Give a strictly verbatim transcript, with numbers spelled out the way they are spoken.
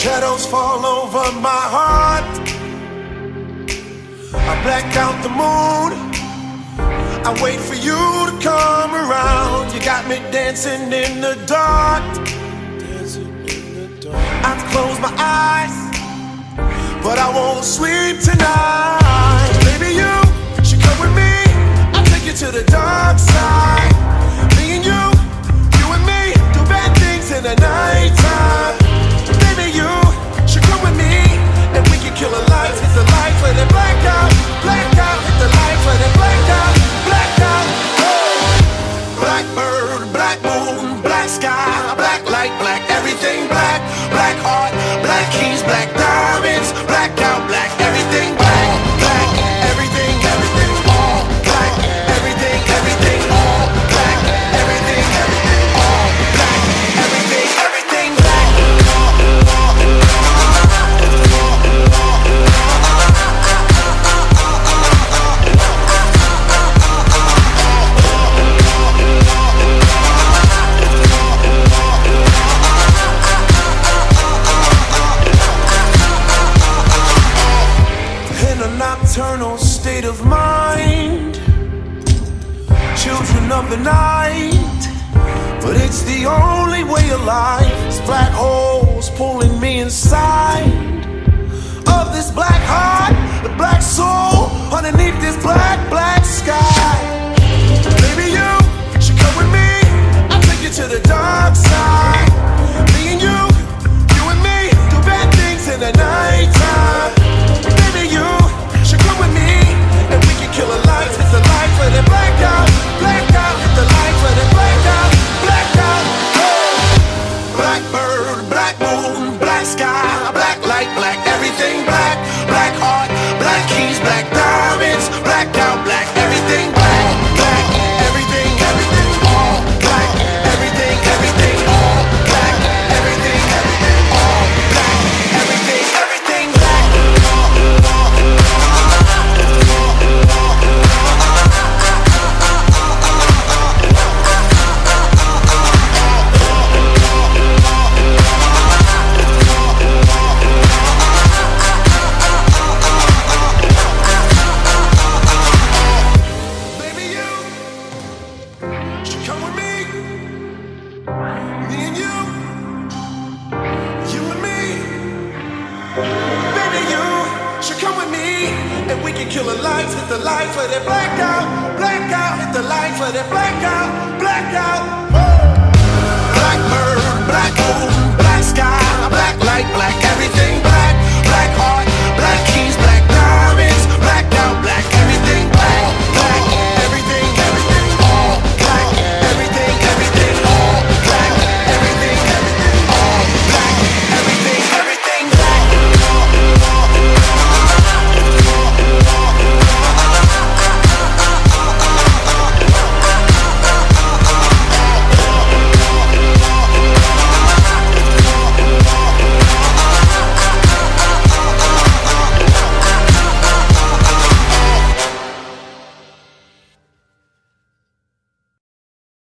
Shadows fall over my heart. I black out the moon. I wait for you to come around. You got me dancing in the dark. I've closed my eyes, but I won't sleep tonight. Baby, you should come with me. I'll take you to the dark side. Me and you, you and me, do bad things in the nighttime. Baby, you should come with me, and we can kill a light, hit the lights, let it black out, black out, hit the lights, let it black out, black out. Oh. Black bird, black moon, black sky, black light, black everything, black, black heart, black keys, black diamonds, black out, black everything, black, black everything, everything, all black, everything, everything, all black, everything, everything, all black, everything, everything, black. Nocturnal state of mind, children of the night, but it's the only way of life. It's black holes pulling me inside of this black heart, the black soul underneath this black, black sky. Baby, you should come with me. I'll take you to the dark side. Me and you, you and me, do bad things in the nighttime. Baby, you come with me, and we can kill a light, hit the lights, let it black out, black out, hit the lights, let it black out, black out. Oh. Black bird, black moon, black sky, black light, black everything, black, black heart, black keys, black diamonds, black out, black everything, black, black everything, everything, all black, everything, everything, all black, everything, everything, all black, everything, everything, black. Kill the lights, hit the lights, let it black out, black out, hit the lights, let it black out, black out. Woo! Black bird, black moon, black sky, black light, black out.